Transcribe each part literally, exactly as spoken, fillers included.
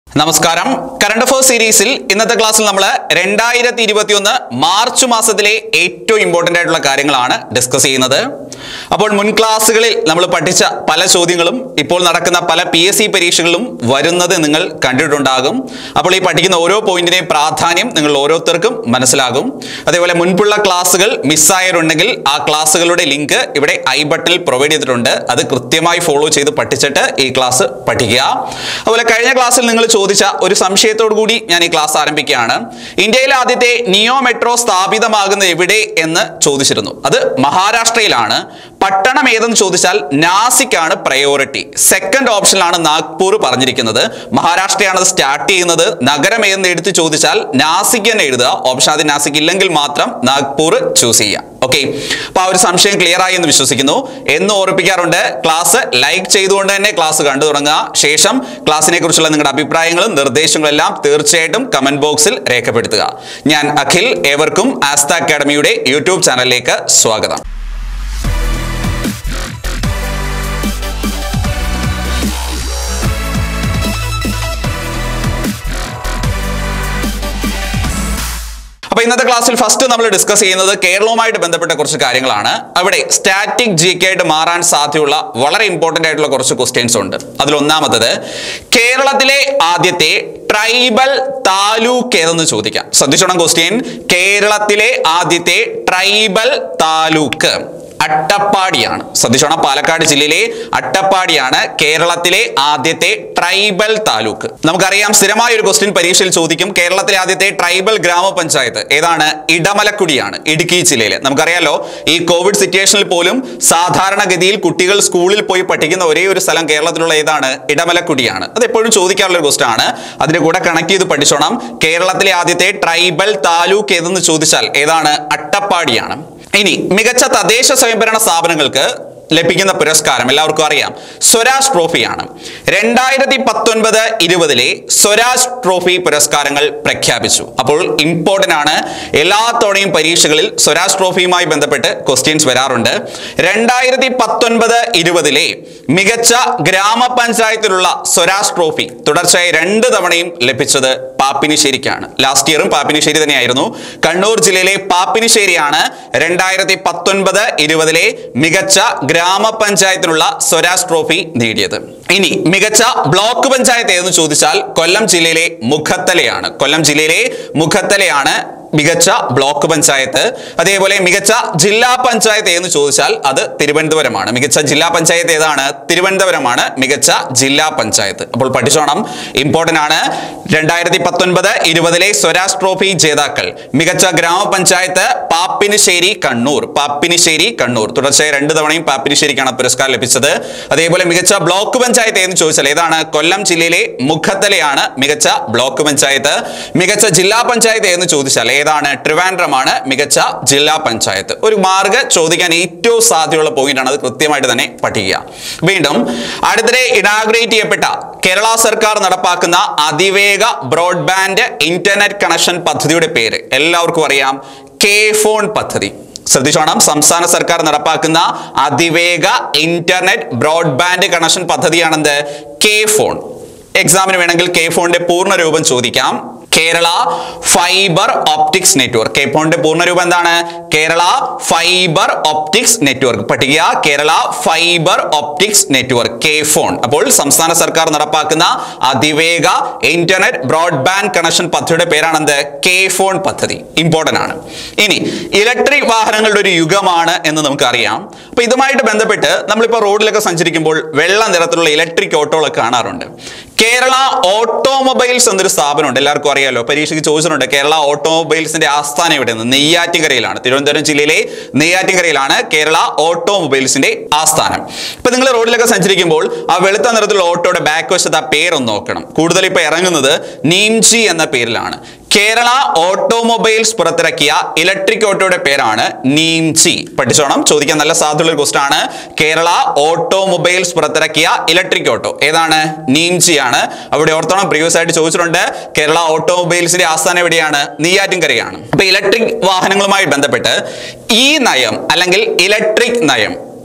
നമസ്കാരം current affairs സീരീസിൽ ഇന്നത്തെ ക്ലാസ്സിൽ നമ്മൾ രണ്ടായിരത്തി ഇരുപത്തിയൊന്ന് മാർച്ച് മാസത്തിലെ ഏറ്റവും ഇമ്പോർട്ടന്റ് ആയിട്ടുള്ള കാര്യങ്ങളാണ് ഡിസ്കസ് ചെയ്യുന്നത്. അപ്പോൾ മുൻ ക്ലാസ്സുകളിൽ നമ്മൾ പഠിച്ച പല ചോദ്യങ്ങളും ഇപ്പോൾ നടക്കുന്ന പല പി എസ് സി പരീക്ഷകളിലും വരുന്നത് നിങ്ങൾ കണ്ടിട്ടുണ്ടാകും. അപ്പോൾ ഈ പഠിക്കുന്ന ഓരോ പോയിന്റിനെയും പ്രാധാന്യം നിങ്ങൾ ഓരോരുത്തർക്കും മനസ്സിലാകും. അതേപോലെ മുൻപുള്ള ക്ലാസ്സുകൾ മിസ്സായവരുണ്ടെങ്കിൽ ആ ക്ലാസ്സുകളുടെ ലിങ്ക് ഇവിടെ ഐ ബട്ടണിൽ പ്രൊവൈഡ് ചെയ്തിട്ടുണ്ട്. അത് കൃത്യമായി ഫോളോ ചെയ്ത് പഠിച്ചിട്ട് ഈ ക്ലാസ് പഠിക്കുക. അതുപോലെ കഴിഞ്ഞ ക്ലാസ്സിൽ നിങ്ങൾ ചോദിച്ച ഒരു സംശയത്തോടു കൂടി ഞാൻ ഈ ക്ലാസ് ആരംഭിക്കുകയാണ്. ഇന്ത്യയിലെ ആദ്യത്തെ നിയോ മെട്രോ സ്ഥാപിതമാകുന്നത് എവിടെ എന്ന് ചോദിച്ചിരുന്നു. അത് മഹാരാഷ്ട്രയിലാണ്. പട്ടണം ഏതെന്ന് ചോദിച്ചാൽ നാസിക്കാണ് പ്രയോറിറ്റി. സെക്കൻഡ് ഓപ്ഷനിലാണ് നാഗ്പൂർ പറഞ്ഞിരിക്കുന്നത്. മഹാരാഷ്ട്രയാണ് അത് സ്റ്റാർട്ട് ചെയ്യുന്നത്. നഗരം ഏതെന്ന് എടുത്ത് ചോദിച്ചാൽ നാസിക് തന്നെ എഴുതുക. ഓപ്ഷൻ ആദ്യം നാസിക് ഇല്ലെങ്കിൽ മാത്രം നാഗ്പൂർ ചൂസ് ചെയ്യുക. ഓക്കെ, അപ്പൊ ആ ഒരു സംശയം ക്ലിയർ ആയി എന്ന് വിശ്വസിക്കുന്നു. എന്ന് ഓർപ്പിക്കാറുണ്ട്, ക്ലാസ് ലൈക്ക് ചെയ്തുകൊണ്ട് തന്നെ ക്ലാസ് കണ്ടു തുടങ്ങുക. ശേഷം ക്ലാസ്സിനെ കുറിച്ചുള്ള നിങ്ങളുടെ അഭിപ്രായങ്ങളും നിർദ്ദേശങ്ങളും എല്ലാം തീർച്ചയായിട്ടും കമന്റ് ബോക്സിൽ രേഖപ്പെടുത്തുക. ഞാൻ അഖിൽ, ഏവർക്കും ആസ്ഥ അക്കാഡമിയുടെ യൂട്യൂബ് ചാനലിലേക്ക് സ്വാഗതം. അപ്പോൾ ഇന്നത്തെ ക്ലാസ്സിൽ ഫസ്റ്റ് നമ്മൾ ഡിസ്കസ് ചെയ്യുന്നത് കേരളവുമായിട്ട് ബന്ധപ്പെട്ട കുറച്ച് കാര്യങ്ങളാണ്. അവിടെ സ്റ്റാറ്റിക് ജി കെ ആയിട്ട് മാറാൻ സാധ്യതയുള്ള വളരെ ഇമ്പോർട്ടന്റ് ആയിട്ടുള്ള കുറച്ച് ക്വസ്റ്റ്യൻസ് ഉണ്ട്. അതിലൊന്നാമത്തത്, കേരളത്തിലെ ആദ്യത്തെ ട്രൈബൽ താലൂക്ക് ഏതെന്ന് ചോദിക്കാം. ശ്രദ്ധിച്ചോണം ക്വസ്റ്റ്യൻ. കേരളത്തിലെ ആദ്യത്തെ ട്രൈബൽ താലൂക്ക് അട്ടപ്പാടിയാണ്. ശ്രദ്ധിച്ചോണം, പാലക്കാട് ജില്ലയിലെ അട്ടപ്പാടിയാണ് കേരളത്തിലെ ആദ്യത്തെ ട്രൈബൽ താലൂക്ക്. നമുക്കറിയാം, സ്ഥിരമായ ഒരു ക്വസ്റ്റ്യൻ പരീക്ഷയിൽ ചോദിക്കും, കേരളത്തിലെ ആദ്യത്തെ ട്രൈബൽ ഗ്രാമപഞ്ചായത്ത് ഏതാണ്? ഇടമലക്കുടിയാണ്, ഇടുക്കി ജില്ലയിലെ. നമുക്കറിയാലോ, ഈ കോവിഡ് സിറ്റുവേഷനിൽ പോലും സാധാരണഗതിയിൽ കുട്ടികൾ സ്കൂളിൽ പോയി പഠിക്കുന്ന ഒരേ ഒരു സ്ഥലം കേരളത്തിലുള്ള ഏതാണ്? ഇടമലക്കുടിയാണ്. അത് എപ്പോഴും ചോദിക്കാറുള്ള ഒരു ക്വസ്റ്റ്യൻ ആണ്. അതിന്റെ കൂടെ കണക്ട് ചെയ്ത് പഠിച്ചോണം. കേരളത്തിലെ ആദ്യത്തെ ട്രൈബൽ താലൂക്ക് ഏതെന്ന് ചോദിച്ചാൽ ഏതാണ്? അട്ടപ്പാടിയാണ്. ഇനി മികച്ച തദ്ദേശ സ്വയംഭരണ സ്ഥാപനങ്ങൾക്ക് ലഭിക്കുന്ന പുരസ്കാരം എല്ലാവർക്കും അറിയാം, സ്വരാജ് ട്രോഫിയാണ്. രണ്ടായിരത്തി പത്തൊൻപത് ഇരുപതിലെ സ്വരാജ് ട്രോഫി പുരസ്കാരങ്ങൾ പ്രഖ്യാപിച്ചു. അപ്പോൾ ഇമ്പോർട്ടന്റ് ആണ്. എല്ലാ തവണയും പരീക്ഷകളിൽ സ്വരാജ് ട്രോഫിയുമായി ബന്ധപ്പെട്ട് ക്വസ്റ്റ്യൻസ് വരാറുണ്ട്. രണ്ടായിരത്തി പത്തൊൻപത് ഇരുപതിലെ മികച്ച ഗ്രാമപഞ്ചായത്തിലുള്ള സ്വരാജ് ട്രോഫി തുടർച്ചയായി രണ്ട് തവണയും ലഭിച്ചത് പാപ്പിനിശ്ശേരിക്കാണ്. ലാസ്റ്റ് ഇയറും പാപ്പിനിശ്ശേരി തന്നെയായിരുന്നു. കണ്ണൂർ ജില്ലയിലെ പാപ്പിനിശ്ശേരിയാണ് രണ്ടായിരത്തി പത്തൊൻപത് ഇരുപതിലെ മികച്ച ഗ്രാമപഞ്ചായത്തിനുള്ള സ്വരാജ് ട്രോഫി നേടിയത്. ഇനി മികച്ച ബ്ലോക്ക് പഞ്ചായത്ത് ഏതെന്ന് ചോദിച്ചാൽ കൊല്ലം ജില്ലയിലെ മുഖത്തലയാണ്. കൊല്ലം ജില്ലയിലെ മുഖത്തലയാണ് മികച്ച ബ്ലോക്ക് പഞ്ചായത്ത്. അതേപോലെ മികച്ച ജില്ലാ പഞ്ചായത്ത് ഏതെന്ന് ചോദിച്ചാൽ അത് തിരുവനന്തപുരമാണ്. മികച്ച ജില്ലാ പഞ്ചായത്ത് ഏതാണ്? തിരുവനന്തപുരമാണ് മികച്ച ജില്ലാ പഞ്ചായത്ത്. അപ്പോൾ പഠിച്ചോണം, ഇമ്പോർട്ടന്റ് ആണ്. രണ്ടായിരത്തി പത്തൊൻപത് ഇരുപതിലെ സ്വരാജ് ട്രോഫി ജേതാക്കൾ മികച്ച ഗ്രാമപഞ്ചായത്ത് പാപ്പിനിശ്ശേരി കണ്ണൂർ. പാപ്പിനിശ്ശേരി കണ്ണൂർ തുടർച്ചയായി രണ്ട് തവണയും പാപ്പിനിശ്ശേരിക്കാണ് പുരസ്കാരം ലഭിച്ചത്. അതേപോലെ മികച്ച ബ്ലോക്ക് പഞ്ചായത്ത് ഏതെന്ന് ചോദിച്ചാൽ ഏതാണ്? കൊല്ലം ജില്ലയിലെ മുഖത്തലയാണ് മികച്ച ബ്ലോക്ക് പഞ്ചായത്ത്. മികച്ച ജില്ലാ പഞ്ചായത്ത് ഏതെന്ന് ചോദിച്ചാൽ ഏതാണ്? ട്രിവാൻഡ്രമാണ് മികച്ച ജില്ലാ പഞ്ചായത്ത്. ഒരു മാർഗ ചോദിക്കാൻ ഏറ്റവും സാധ്യതയുള്ള പോയിന്റ് ആണ്. അത് കൃത്യമായിട്ട് തന്നെ പഠിക്കുക. വീണ്ടും അടുത്തിടെ ഇനാഗ്രേറ്റ് ചെയ്യപ്പെട്ട കേരള സർക്കാർ നടപ്പാക്കുന്ന അതിവേഗ ബ്രോഡ്ബാൻഡ് ഇന്റർനെറ്റ് കണക്ഷൻ പദ്ധതിയുടെ പേര് എല്ലാവർക്കും അറിയാം, കെ ഫോൺ പദ്ധതി. ശ്രദ്ധിച്ചോണം, സംസ്ഥാന സർക്കാർ നടപ്പാക്കുന്ന അതിവേഗ ഇന്റർനെറ്റ് ബ്രോഡ്ബാൻഡ് കണക്ഷൻ പദ്ധതിയാണെന്ത്? K phone. എക്സാമിന് വേണമെങ്കിൽ കെ ഫോണിന്റെ പൂർണ്ണ രൂപം ചോദിക്കാം. Kerala fibre optics network. കെ ഫോണിന്റെ പൂർണ്ണ രൂപം എന്താണ്? Kerala fibre optics network. പഠിക്കുക, Kerala fibre optics network, K phone. അപ്പോൾ സംസ്ഥാന സർക്കാർ നടപ്പാക്കുന്ന അതിവേഗ ഇന്റർനെറ്റ് ബ്രോഡ്ബാൻഡ് കണക്ഷൻ പദ്ധതിയുടെ പേരാണെന്ത്? കെ ഫോൺ പദ്ധതി. ഇമ്പോർട്ടന്റ് ആണ്. ഇനി ഇലക്ട്രിക് വാഹനങ്ങളുടെ ഒരു യുഗമാണ് എന്ന് നമുക്കറിയാം. അപ്പൊ ഇതുമായിട്ട് ബന്ധപ്പെട്ട് നമ്മളിപ്പോൾ റോഡിലൊക്കെ സഞ്ചരിക്കുമ്പോൾ വെള്ള നിറത്തിലുള്ള ഇലക്ട്രിക് ഓട്ടോകളൊക്കെ കാണാറുണ്ട്. കേരള ഓട്ടോമൊബൈൽസ് എന്നൊരു സ്ഥാപനമുണ്ട്, എല്ലാവർക്കും അറിയാലോ. പരീക്ഷയ്ക്ക് ചോദിച്ചിട്ടുണ്ട്, കേരള ഓട്ടോമൊബൈൽസിന്റെ ആസ്ഥാനം എവിടെയാണ്? നെയ്യാറ്റിൻകരയിലാണ്. തിരുവനന്തപുരം ജില്ലയിലെ നെയ്യാറ്റിൻകരയിലാണ് കേരള ഓട്ടോമൊബൈൽസിന്റെ ആസ്ഥാനം. ഇപ്പൊ നിങ്ങൾ റോഡിലൊക്കെ സഞ്ചരിക്കുമ്പോൾ ആ വെളുത്ത നിറത്തിലുള്ള ഓട്ടോയുടെ ബാക്ക് വശത്ത് ആ പേരൊന്ന് നോക്കണം. കൂടുതൽ ഇപ്പൊ ഇറങ്ങുന്നത് നീംജി എന്ന പേരിലാണ്. കേരള ഓട്ടോമൊബൈൽസ് പുറത്തിറക്കിയ ഇലക്ട്രിക് ഓട്ടോയുടെ പേരാണ് നീംജി. പഠിച്ചോണം, ചോദിക്കാൻ നല്ല സാധ്യതയുള്ള ഒരു ക്വസ്റ്റ്യൻ ആണ്. കേരള ഓട്ടോമൊബൈൽസ് പുറത്തിറക്കിയ ഇലക്ട്രിക് ഓട്ടോ ഏതാണ്? നീംജി ആണ്. അവിടെ ഓർത്തോണം, പ്രീവിയസ് ആയിട്ട് ചോദിച്ചിട്ടുണ്ട്, കേരള ഓട്ടോമൊബൈൽസിന്റെ ആസ്ഥാനം എവിടെയാണ്? നെയ്യാറ്റിൻകരയാണ്. അപ്പൊ ഇലക്ട്രിക് വാഹനങ്ങളുമായി ബന്ധപ്പെട്ട് ഈ നയം അല്ലെങ്കിൽ ഇലക്ട്രിക് നയം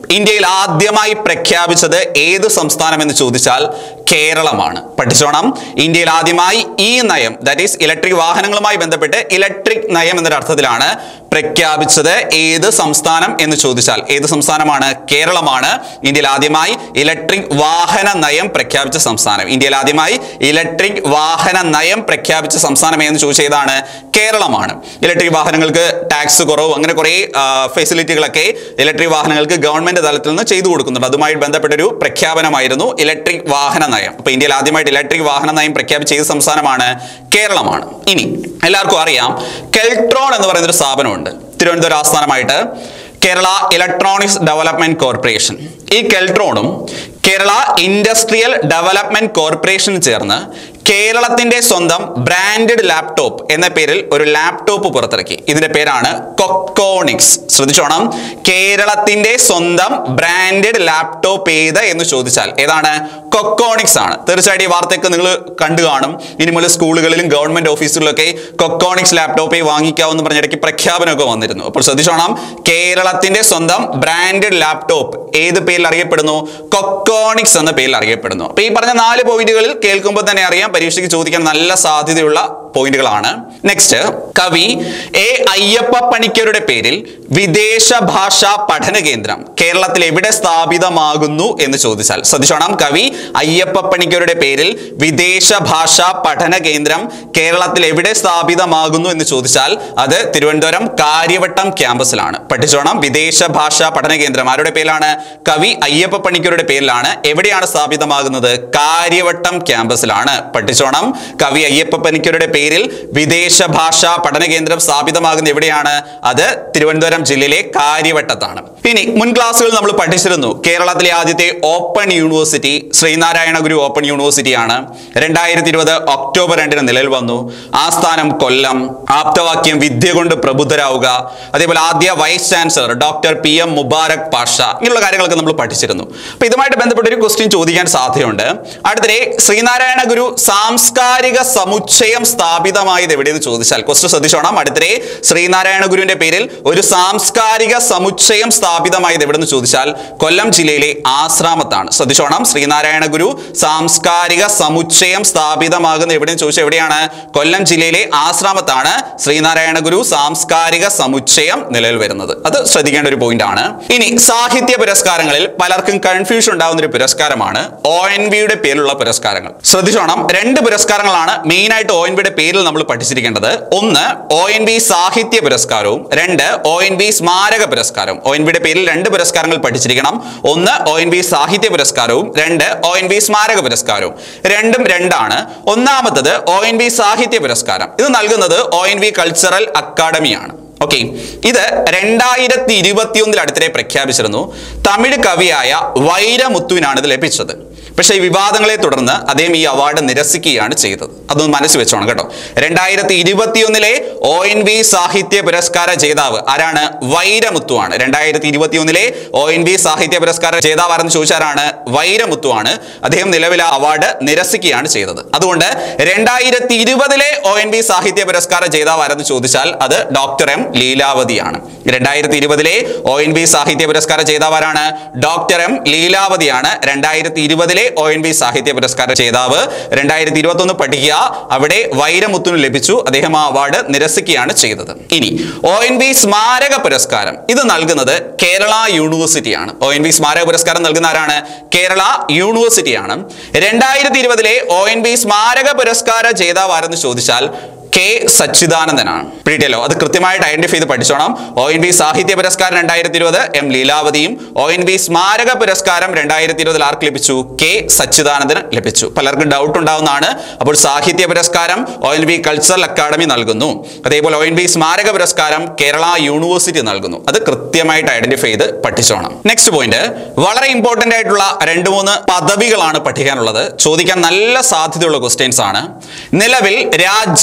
ഇന്ത്യയിൽ ആദ്യമായി പ്രഖ്യാപിച്ചത് ഏത് സംസ്ഥാനം എന്ന് ചോദിച്ചാൽ കേരളമാണ്. പഠിച്ചോണം. ഇന്ത്യയിൽ ആദ്യമായി ഈ നയം, ദാറ്റ് ഈസ് ഇലക്ട്രിക് വാഹനങ്ങളുമായി ബന്ധപ്പെട്ട് ഇലക്ട്രിക് നയം എന്നൊരു അർത്ഥത്തിലാണ് പ്രഖ്യാപിച്ചത് ഏത് സംസ്ഥാനം എന്ന് ചോദിച്ചാൽ ഏത് സംസ്ഥാനമാണ്? കേരളമാണ് ഇന്ത്യയിൽ ആദ്യമായി ഇലക്ട്രിക് വാഹന നയം പ്രഖ്യാപിച്ച സംസ്ഥാനം. ഇന്ത്യയിൽ ആദ്യമായി ഇലക്ട്രിക് വാഹന നയം പ്രഖ്യാപിച്ച സംസ്ഥാനം എന്ന് ചോദിച്ചതാണ് കേരളമാണ്. ഇലക്ട്രിക് വാഹനങ്ങൾക്ക് ടാക്സ് കുറവ്, അങ്ങനെ കുറെ ഫെസിലിറ്റികളൊക്കെ ഇലക്ട്രിക് വാഹനങ്ങൾക്ക് ഗവൺമെന്റ് തലത്തിൽ നിന്ന് ചെയ്തു കൊടുക്കുന്നുണ്ട്. അതുമായി ബന്ധപ്പെട്ടൊരു പ്രഖ്യാപനമായിരുന്നു ഇലക്ട്രിക് വാഹന നയം. അപ്പൊ ഇന്ത്യയിൽ ആദ്യമായിട്ട് ഇലക്ട്രിക് വാഹന നയം പ്രഖ്യാപിച്ച ഏത് സംസ്ഥാനമാണ്? കേരളമാണ്. ഇനി എല്ലാവർക്കും അറിയാം, കെൽട്രോൺ എന്ന് പറയുന്ന ഒരു സ്ഥാപനമുണ്ട് തിരുവനന്തപുരം ആസ്ഥാനമായിട്ട്, കേരള ഇലക്ട്രോണിക്സ് ഡെവലപ്മെന്റ് കോർപ്പറേഷൻ. ഈ കെൽട്രോണും കേരള ഇൻഡസ്ട്രിയൽ ഡെവലപ്മെന്റ് കോർപ്പറേഷനും ചേർന്ന് കേരളത്തിന്റെ സ്വന്തം ബ്രാൻഡഡ് ലാപ്ടോപ്പ് എന്ന പേരിൽ ഒരു ലാപ്ടോപ്പ് പുറത്തിറക്കി. ഇതിന്റെ പേരാണ് കൊക്കോണിക്സ്. ശ്രദ്ധിച്ചോണം. കേരളത്തിന്റെ സ്വന്തം ബ്രാൻഡഡ് ലാപ്ടോപ്പ് ഏത് എന്ന് ചോദിച്ചാൽ ഏതാണ്? കൊക്കോണിക്സ് ആണ്. തീർച്ചയായിട്ടും ഈ വാർത്തയൊക്കെ നിങ്ങൾ കണ്ടു കാണും. ഇനി മുതൽ സ്കൂളുകളിലും ഗവൺമെന്റ് ഓഫീസുകളിലൊക്കെ കൊക്കോണിക്സ് ലാപ്ടോപ്പേ വാങ്ങിക്കാവെന്ന് പറഞ്ഞിടയ്ക്ക് പ്രഖ്യാപനമൊക്കെ വന്നിരുന്നു. അപ്പോൾ ശ്രദ്ധിച്ചോണം. കേരളത്തിന്റെ സ്വന്തം ബ്രാൻഡഡ് ലാപ്ടോപ്പ് ഏത് പേരിൽ അറിയപ്പെടുന്നു? കൊക്കോണിക്സ് എന്ന പേരിൽ അറിയപ്പെടുന്നു. അപ്പൊ ഈ പറഞ്ഞ നാല് പോയിന്റുകളിൽ കേൾക്കുമ്പോൾ തന്നെ അറിയാം പരീക്ഷയ്ക്ക് ചോദിക്കാൻ നല്ല സാധ്യതയുള്ള പോയിന്റുകളാണ്. നെക്സ്റ്റ്, കവി എ അയ്യപ്പ പണിക്കരുടെ പേരിൽ വിദേശ ഭാഷാ പഠന കേന്ദ്രം കേരളത്തിൽ എവിടെ സ്ഥാപിതമാകുന്നു എന്ന് ചോദിച്ചാൽ ശ്രദ്ധിച്ചോണം. കവി അയ്യപ്പ പണിക്കരുടെ പേരിൽ വിദേശ ഭാഷാ പഠന കേന്ദ്രം കേരളത്തിൽ എവിടെ സ്ഥാപിതമാകുന്നു എന്ന് ചോദിച്ചാൽ അത് തിരുവനന്തപുരം കാര്യവട്ടം ക്യാമ്പസിലാണ്. പഠിച്ചോണം. വിദേശ ഭാഷാ പഠന കേന്ദ്രം ആരുടെ പേരിലാണ്? കവി അയ്യപ്പ പണിക്കരുടെ പേരിലാണ്. എവിടെയാണ് സ്ഥാപിതമാകുന്നത്? കാര്യവട്ടം ക്യാമ്പസിലാണ്. പഠിച്ചോണം. കവി അയ്യപ്പ പണിക്കരുടെ പേരിൽ വിദേശ ഭാഷാ പഠന കേന്ദ്രം സ്ഥാപിതമാകുന്നത് എവിടെയാണ്? അത് തിരുവനന്തപുരം ജില്ലയിലെ കാര്യവട്ടത്താണ്. ഇനി മുൻ ക്ലാസ്സുകളിൽ നമ്മൾ പഠിച്ചിരുന്നു കേരളത്തിലെ ആദ്യത്തെ open university Sreenarayana Guru open യൂണിവേഴ്സിറ്റിയാണ്. രണ്ടായിരത്തി ഇരുപത് ഒക്ടോബർ രണ്ടിന് നിലവിൽ വന്നു. ആസ്ഥാനം കൊല്ലം. ആപ്തവാക്യം വിദ്യ കൊണ്ട് പ്രബുദ്ധരാവുക. അതേപോലെ ആദ്യ vice chancellor doctor P M Mubarak Pasha. ഇങ്ങനെയുള്ള കാര്യങ്ങളൊക്കെ നമ്മൾ പഠിച്ചിരുന്നു. അപ്പൊ ഇതുമായിട്ട് ബന്ധപ്പെട്ട ഒരു ക്വസ്റ്റ്യൻ ചോദിക്കാൻ സാധ്യതയുണ്ട്. അടുത്തിടെ ശ്രീനാരായണ ഗുരു സാംസ്കാരിക സമുച്ചയം സ്ഥാപിതമായത് എവിടെയെന്ന് ചോദിച്ചാൽ ക്വസ്റ്റ്യൻ ശ്രദ്ധിച്ചോണം. അടുത്തിടെ ശ്രീനാരായണ ഗുരുവിന്റെ പേരിൽ ഒരു സാംസ്കാരിക സമുച്ചയം സ്ഥാപിതമായത് എവിടെന്ന് ചോദിച്ചാൽ കൊല്ലം ജില്ലയിലെ ആശ്രാമത്താണ്. ശ്രദ്ധിച്ചോണം. ശ്രീനാരായണ ഗുരു സാംസ്കാരിക സമുച്ചയം സ്ഥാപിതമാകുന്ന എവിടെയെന്ന് ചോദിച്ചാൽ എവിടെയാണ്? കൊല്ലം ജില്ലയിലെ ആശ്രാമത്താണ് ശ്രീനാരായണ ഗുരു സാംസ്കാരിക സമുച്ചയം നിലവിൽ വരുന്നത്. അത് ശ്രദ്ധിക്കേണ്ട ഒരു പോയിന്റ് ആണ്. ഇനി സാഹിത്യ പുരസ്കാരങ്ങളിൽ പലർക്കും കൺഫ്യൂഷൻ ഉണ്ടാകുന്ന ഒരു പുരസ്കാരമാണ് ഒ എൻ വിയുടെ പേരിലുള്ള പുരസ്കാരങ്ങൾ. ശ്രദ്ധിച്ചോണം. രണ്ട് പുരസ്കാരങ്ങളാണ് മെയിൻ ആയിട്ട് ഒ എൻ വിയുടെ പേരിൽ നമ്മൾ പഠിച്ചിരിക്കേണ്ടത്. ഒന്ന് ഒ എൻ വി സാഹിത്യ പുരസ്കാരവും രണ്ട് ഒ എൻ വി സ്മാരക പുരസ്കാരവും. ഒ എൻ വിയുടെ പേരിൽ രണ്ട് പുരസ്കാരങ്ങൾ പഠിച്ചിരിക്കണം. ഒന്ന് ഒ എൻ വി സാഹിത്യ പുരസ്കാരവും രണ്ട് ഒ എൻ വി സ്മാരക പുരസ്കാരവും. രണ്ടും രണ്ടാണ്. ഒന്നാമത്തത് ഒ എൻ വി സാഹിത്യ പുരസ്കാരം. ഇത് നൽകുന്നത് ഒ എൻ വി കൾച്ചറൽ അക്കാദമിയാണ്. ഓക്കെ, ഇത് രണ്ടായിരത്തി ഇരുപത്തി ഒന്നിൽ അടുത്തിടെ പ്രഖ്യാപിച്ചിരുന്നു. തമിഴ് കവിയായ വൈരമുത്തുവിനാണ് ഇത് ലഭിച്ചത്. പക്ഷേ ഈ വിവാദങ്ങളെ തുടർന്ന് അദ്ദേഹം ഈ അവാർഡ് നിരസിക്കുകയാണ് ചെയ്തത്. അതൊന്ന് മനസ്സിൽ വെച്ചോണം കേട്ടോ. രണ്ടായിരത്തി ഇരുപത്തി ഒന്നിലെ ഒ എൻ വി സാഹിത്യ പുരസ്കാര ജേതാവ് ആരാണ്? വൈരമുത്തുവാണ്. രണ്ടായിരത്തി ഇരുപത്തി ഒന്നിലെ ഒ എൻ വി സാഹിത്യ പുരസ്കാര ജേതാവ് ആരെന്ന് ചോദിച്ചാലാണ്? വൈരമുത്തുവാണ്. അദ്ദേഹം നിലവിലെ അവാർഡ് നിരസിക്കുകയാണ് ചെയ്തത്. അതുകൊണ്ട് രണ്ടായിരത്തി ഇരുപതിലെ ഒ എൻ വി സാഹിത്യ പുരസ്കാര ജേതാവ് ആരെന്ന് ചോദിച്ചാൽ അത് ഡോക്ടർ എം ലീലാവതിയാണ്. രണ്ടായിരത്തി ഇരുപതിലെ ഒ എൻ വി സാഹിത്യ പുരസ്കാര ജേതാവ് ആരാണ്? ഡോക്ടർ എം ലീലാവതിയാണ്. രണ്ടായിരത്തി ഇരുപതിലെ ഒ എൻ വി സാഹിത്യ പുരസ്കാര ജേതാവ്. രണ്ടായിരത്തി ഇരുപത്തി ഒന്ന് പഠിക്കുക, അവിടെ വൈരമുത്തുവിന് ലഭിച്ചു. അദ്ദേഹം ആ അവാർഡ് നിരസിക്കുകയാണ് ചെയ്തത്. ഇനി ഒ എൻ വി സ്മാരക പുരസ്കാരം ഇത് നൽകുന്നത് കേരള യൂണിവേഴ്സിറ്റിയാണ്. ഒ എൻ വി സ്മാരക പുരസ്കാരം നൽകുന്ന ആരാണ്? കേരള യൂണിവേഴ്സിറ്റിയാണ്. രണ്ടായിരത്തി ഇരുപതിലെ ഒ എൻ വി സ്മാരക പുരസ്കാര ജേതാവ് ആരെന്ന് ചോദിച്ചാൽ കെ സച്ചിദാനന്ദനാണ്. പിടിയല്ലോ, അത് കൃത്യമായിട്ട് ഐഡന്റിഫൈ ചെയ്ത് പഠിച്ചോണം. ഒ എൻ വി സാഹിത്യ പുരസ്കാരം രണ്ടായിരത്തി ഇരുപത് എം ലീലാവതിയും ഒ എൻ വി സ്മാരക പുരസ്കാരം രണ്ടായിരത്തി ഇരുപതിൽ ആർക്ക് ലഭിച്ചു? കെ സച്ചിദാനന്ദന് ലഭിച്ചു. പലർക്കും ഡൗട്ട് ഉണ്ടാവുന്നതാണ്. അപ്പോൾ സാഹിത്യ പുരസ്കാരം O N V cultural academy നൽകുന്നു. അതേപോലെ ഒ എൻ വി സ്മാരക പുരസ്കാരം കേരള യൂണിവേഴ്സിറ്റി നൽകുന്നു. അത് കൃത്യമായിട്ട് ഐഡന്റിഫൈ ചെയ്ത് പഠിച്ചോണം. നെക്സ്റ്റ് പോയിന്റ്, വളരെ ഇമ്പോർട്ടന്റ് ആയിട്ടുള്ള രണ്ട് മൂന്ന് പദവികളാണ് പഠിക്കാനുള്ളത്. ചോദിക്കാൻ നല്ല സാധ്യതയുള്ള ക്വസ്റ്റ്യൻസ് ആണ്. നിലവിൽ രാജ്യസഭ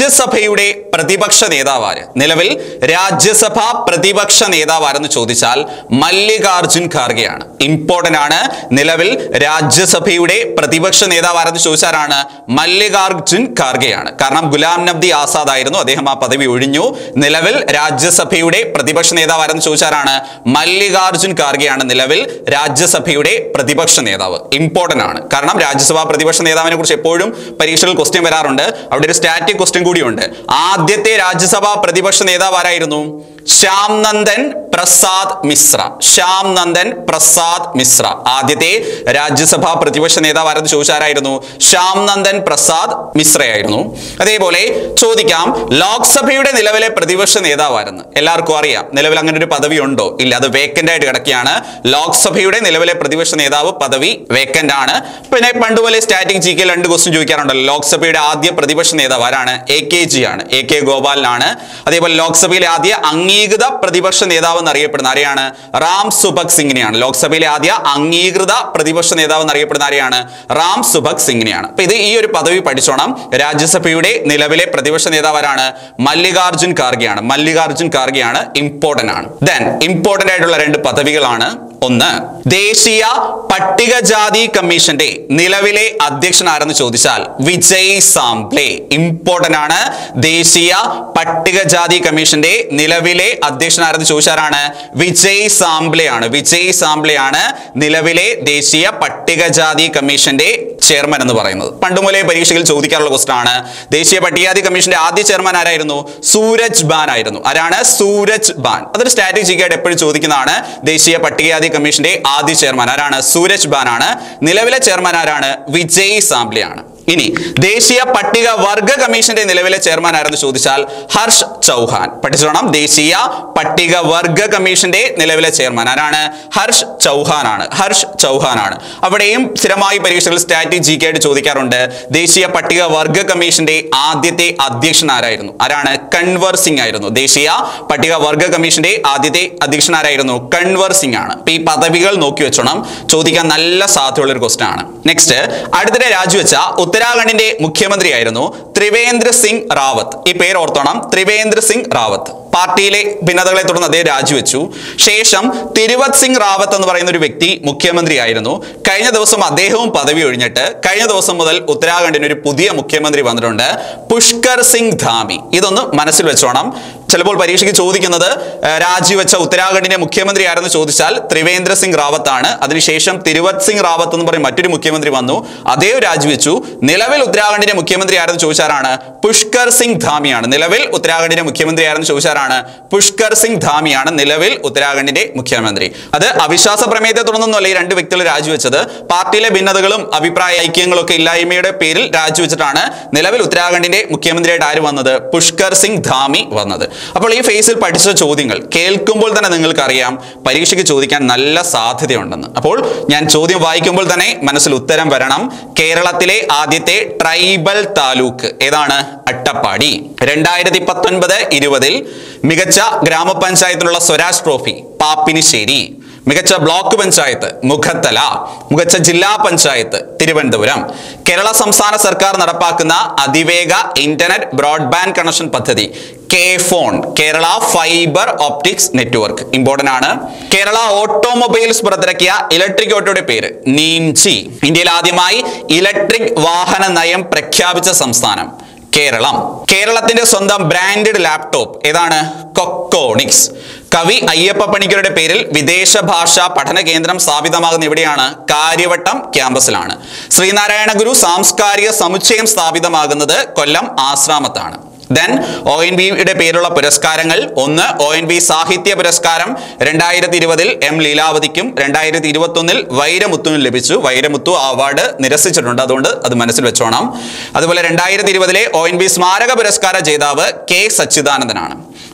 രാജ്യസഭയുടെ പ്രതിപക്ഷ നേതാവാര്? നിലവിൽ രാജ്യസഭാ പ്രതിപക്ഷ നേതാവാരെന്ന് ചോദിച്ചാൽ മല്ലികാർജുൻ ഖാർഗെയാണ്. ഇമ്പോർട്ടന്റ് ആണ്. നിലവിൽ രാജ്യസഭയുടെ പ്രതിപക്ഷ നേതാവാരെന്ന് ചോദിച്ചാലാണ് മല്ലികാർജുൻ ഖാർഗെയാണ്. കാരണം ഗുലാം നബി ആസാദ് ആയിരുന്നു, അദ്ദേഹം ആ പദവി ഒഴിഞ്ഞു. നിലവിൽ രാജ്യസഭയുടെ പ്രതിപക്ഷ നേതാവാരെന്ന് ചോദിച്ചാലാണ് മല്ലികാർജുൻ ഖാർഗെയാണ് നിലവിൽ രാജ്യസഭയുടെ പ്രതിപക്ഷ നേതാവ്. ഇമ്പോർട്ടന്റ് ആണ്. കാരണം രാജ്യസഭാ പ്രതിപക്ഷ നേതാവിനെ കുറിച്ച് എപ്പോഴും പരീക്ഷയിൽ ക്വസ്റ്റ്യൻ വരാറുണ്ട്. അവിടെ ഒരു സ്റ്റാറ്റിക് ക്വസ്റ്റ്യൻ കൂടിയുണ്ട്. ആദ്യത്തെ രാജ്യസഭാ പ്രതിപക്ഷ നേതാവ് ആരായിരുന്നു? ശ്യാം നന്ദൻ പ്രസാദ് മിശ്ര. ശ്യാം നന്ദൻ പ്രസാദ് മിശ്ര ആദ്യത്തെ രാജ്യസഭാ പ്രതിപക്ഷ നേതാവ് ആരെന്ന് ചോദിച്ചാരായിരുന്നു? ശ്യാം നന്ദൻ പ്രസാദ് മിശ്രയായിരുന്നു. അതേപോലെ ചോദിക്കാം, ലോക്സഭയുടെ നിലവിലെ പ്രതിപക്ഷ നേതാവാരെന്ന്. എല്ലാവർക്കും അറിയാം നിലവിൽ അങ്ങനെ ഒരു പദവി ഉണ്ടോ? ഇല്ല, അത് വേക്കന്റ് ആയിട്ട് കിടക്കുകയാണ്. ലോക്സഭയുടെ നിലവിലെ പ്രതിപക്ഷ നേതാവ് പദവി വേക്കന്റ് ആണ്. പിന്നെ പണ്ടുപോലെ സ്റ്റാറ്റിക് ജി കെ രണ്ട് ക്വസ്റ്റ്യൻ ചോദിക്കാറുണ്ടല്ലോ. ലോക്സഭയുടെ ആദ്യ പ്രതിപക്ഷ നേതാവ് ആരാണ്? എ കെ ജി ആണ്, എ കെ ഗോപാലനാണ്. അതേപോലെ ലോക്സഭയിലെ ആദ്യ അംഗീകൃത പ്രതിപക്ഷ നേതാവ് എന്നറിയപ്പെടുന്ന ആരെയാണ്? റാം സുഭഗ് സിംഗിനെയാണ്. ലോക്സഭയിലെ ആദ്യ അംഗീകൃത പ്രതിപക്ഷ നേതാവ് എന്നറിയപ്പെടുന്ന ആരെയാണ്? റാം സുഭഗ് സിംഗിനെയാണ്. അപ്പൊ ഇത് ഈ ഒരു പദവി പഠിച്ചോണം. രാജ്യസഭയുടെ നിലവിലെ പ്രതിപക്ഷ നേതാവ് ആരാണ്? മല്ലികാർജുൻ ഖാർഗെയാണ്. മല്ലികാർജുൻ ഖാർഗെയാണ്. ഇമ്പോർട്ടന്റ് ആണ്. ദെൻ ഇമ്പോർട്ടന്റ് ആയിട്ടുള്ള രണ്ട് പദവികളാണ്. ഒന്ന്, ദേശീയ പട്ടികജാതി കമ്മീഷന്റെ നിലവിലെ അധ്യക്ഷൻ ആരെന്ന് ചോദിച്ചാൽ വിജയ് സാംപ്ലെ. ഇമ്പോർട്ടന്റ് ആണ്. ദേശീയ പട്ടികജാതി കമ്മീഷന്റെ നിലവിലെ അധ്യക്ഷൻ ആരെന്ന് ചോദിച്ചാലാണ് വിജയ് സാംപ്ലെ ആണ്. വിജയ് സാംപ്ലെ ആണ് നിലവിലെ ദേശീയ പട്ടികജാതി കമ്മീഷന്റെ ചെയർമാൻ എന്ന് പറയുന്നത്. പണ്ടുമുതലേ പരീക്ഷയിൽ ചോദിക്കാറുള്ള ക്വസ്റ്റ്യൻ ആണ്. ദേശീയ പട്ടികജാതി കമ്മീഷന്റെ ആദ്യ ചെയർമാൻ ആരായിരുന്നു? സൂരജ് ബാൻ ആയിരുന്നു. ആരാണ്? സൂരജ് ബാൻ. അതൊരു സ്ട്രാറ്റജിക്കായിട്ട് എപ്പോഴും ചോദിക്കുന്നതാണ്. ദേശീയ പട്ടികജാതി കമ്മീഷന്റെ ആദ്യ ചെയർമാൻ ആരാണ്? സൂരജ് ബാൻ ആണ്. നിലവിലെ ചെയർമാൻ ആരാണ്? വിജയ് സാംപ്ലെ ആണ്. ഇനി ദേശീയ പട്ടിക വർഗ കമ്മീഷന്റെ നിലവിലെ ചെയർമാൻ ആരെന്ന് ചോദിച്ചാൽ ഹർഷ് ചൗഹാൻ. പഠിച്ചോണം. ദേശീയ പട്ടിക വർഗ കമ്മീഷന്റെ നിലവിലെ ചെയർമാൻ ആരാണ്? ഹർഷ് ചൗഹാൻ ആണ്. ഹർഷ് ചൗഹാൻ ആണ്. അവിടെയും സ്ഥിരമായി പരീക്ഷകൾ സ്റ്റാറ്റിക് ജി കെ ആയിട്ട് ചോദിക്കാറുണ്ട്. ദേശീയ പട്ടിക വർഗ കമ്മീഷന്റെ ആദ്യത്തെ അധ്യക്ഷൻ ആരായിരുന്നു? ആരാണ്? കൺവർ സിംഗ് ആയിരുന്നു. ദേശീയ പട്ടിക വർഗ കമ്മീഷന്റെ ആദ്യത്തെ അധ്യക്ഷൻ ആരായിരുന്നു? കൺവർ സിംഗ് ആണ്. അപ്പൊ ഈ പദവികൾ നോക്കി വെച്ചോണം. ചോദിക്കാൻ നല്ല സാധ്യതയുള്ള ഒരു ക്വസ്റ്റ്യൻ ആണ്. നെക്സ്റ്റ്, അടുത്തിടെ രാജിവെച്ച ഉത്തരാഖണ്ഡിന്റെ മുഖ്യമന്ത്രിയായിരുന്നു ത്രിവേന്ദ്ര സിംഗ് റാവത്ത്. ഈ പേര് ഓർത്തോണം. ത്രിവേന്ദ്ര സിംഗ് റാവത്ത്. പാർട്ടിയിലെ ഭിന്നതകളെ തുടർന്ന് അദ്ദേഹം രാജിവെച്ചു. ശേഷം തിരുവത് സിംഗ് റാവത്ത് എന്ന് പറയുന്ന ഒരു വ്യക്തി മുഖ്യമന്ത്രിയായിരുന്നു. കഴിഞ്ഞ ദിവസം അദ്ദേഹവും പദവി ഒഴിഞ്ഞിട്ട് കഴിഞ്ഞ ദിവസം മുതൽ ഉത്തരാഖണ്ഡിന് ഒരു പുതിയ മുഖ്യമന്ത്രി വന്നിട്ടുണ്ട്, പുഷ്കർ സിംഗ് ധാമി. ഇതൊന്ന് മനസ്സിൽ വെച്ചോണം. ചിലപ്പോൾ പരീക്ഷയ്ക്ക് ചോദിക്കുന്നത് രാജിവെച്ച ഉത്തരാഖണ്ഡിന്റെ മുഖ്യമന്ത്രി ആരെന്ന് ചോദിച്ചാൽ ത്രിവേന്ദ്ര സിംഗ് റാവത്ത് ആണ്. അതിനുശേഷം തിരുവത് സിംഗ് റാവത്ത് എന്ന് പറയും മറ്റൊരു മുഖ്യമന്ത്രി വന്നു, അദ്ദേഹം രാജിവെച്ചു. നിലവിൽ ഉത്തരാഖണ്ഡിന്റെ മുഖ്യമന്ത്രി ആരെന്ന് ചോദിച്ചാലാണ് പുഷ്കർ സിംഗ് ധാമിയാണ്. നിലവിൽ ഉത്തരാഖണ്ഡിന്റെ മുഖ്യമന്ത്രി ആരെന്ന് ചോദിച്ചാലാണ് പുഷ്കർ സിംഗ് ധാമിയാണ് നിലവിൽ ഉത്തരാഖണ്ഡിന്റെ മുഖ്യമന്ത്രി. അത് അവിശ്വാസ പ്രമേയത്തെ തുടർന്നൊന്നുമല്ല ഈ രണ്ട് വ്യക്തികൾ രാജിവെച്ചത്. പാർട്ടിയിലെ ഭിന്നതകളും അഭിപ്രായ ഐക്യങ്ങളും ഒക്കെ ഇല്ലായ്മയുടെ പേരിൽ രാജിവെച്ചിട്ടാണ് നിലവിൽ ഉത്തരാഖണ്ഡിന്റെ മുഖ്യമന്ത്രിയായിട്ട് ആര് വന്നത്? പുഷ്കർ സിംഗ് ധാമി വന്നത്. അപ്പോൾ ഈ ഫേസിൽ പഠിച്ച ചോദ്യങ്ങൾ കേൾക്കുമ്പോൾ തന്നെ നിങ്ങൾക്ക് അറിയാം പരീക്ഷയ്ക്ക് ചോദിക്കാൻ നല്ല സാധ്യതയുണ്ടെന്ന്. അപ്പോൾ ഞാൻ ചോദ്യം വായിക്കുമ്പോൾ തന്നെ മനസ്സിൽ ഉത്തരം വരണം. കേരളത്തിലെ ആദ്യത്തെ ട്രൈബൽ താലൂക്ക് ഏതാണ്? അട്ടപ്പാടി. രണ്ടായിരത്തി പത്തൊൻപത് ഇരുപതിൽ മികച്ച ഗ്രാമപഞ്ചായത്തിനുള്ള സ്വരാജ് ട്രോഫി പാപ്പിനിശ്ശേരി. മികച്ച ബ്ലോക്ക് പഞ്ചായത്ത് മുഖത്തല. മികച്ച ജില്ലാ പഞ്ചായത്ത് തിരുവനന്തപുരം. കേരള സംസ്ഥാന സർക്കാർ നടപ്പാക്കുന്ന അതിവേഗ ഇന്റർനെറ്റ് ബ്രോഡ്ബാൻഡ് കണക്ഷൻ പദ്ധതി K phone, Kerala fibre optics network. Important ആണ്. കേരള ഓട്ടോമൊബൈൽസ് പുറത്തിറക്കിയ ഇലക്ട്രിക് ഓട്ടോയുടെ പേര് നീംചി. ഇന്ത്യയിൽ ആദ്യമായി ഇലക്ട്രിക് വാഹന നയം പ്രഖ്യാപിച്ച സംസ്ഥാനം കേരളം. കേരളത്തിന്റെ സ്വന്തം ബ്രാൻഡഡ് ലാപ്ടോപ്പ് ഏതാണ്? കൊക്കോണിക്സ്. കവി അയ്യപ്പ പണിക്കരുടെ പേരിൽ വിദേശ ഭാഷാ പഠന കേന്ദ്രം സ്ഥാപിതമാകുന്ന എവിടെയാണ്? കാര്യവട്ടം ക്യാമ്പസിലാണ്. ശ്രീനാരായണ ഗുരു സാംസ്കാരിക സമുച്ചയം സ്ഥാപിതമാകുന്നത് കൊല്ലം ആശ്രാമത്താണ്. ദെൻ ഒ എൻ വിയുടെ പേരുള്ള പുരസ്കാരങ്ങൾ. ഒന്ന് ഒ എൻ വി സാഹിത്യ പുരസ്കാരം രണ്ടായിരത്തി ഇരുപതിൽ എം ലീലാവതിക്കും രണ്ടായിരത്തി ഇരുപത്തി ഒന്നിൽ വൈരമുത്തുവിനും ലഭിച്ചു. വൈരമുത്തു അവാർഡ് നിരസിച്ചിട്ടുണ്ട്, അതുകൊണ്ട് അത് മനസ്സിൽ വെച്ചോണം. അതുപോലെ രണ്ടായിരത്തി ഇരുപതിലെ ഒ എൻ വി സ്മാരക പുരസ്കാര ജേതാവ് കെ സച്ചിദാനന്ദനാണ്.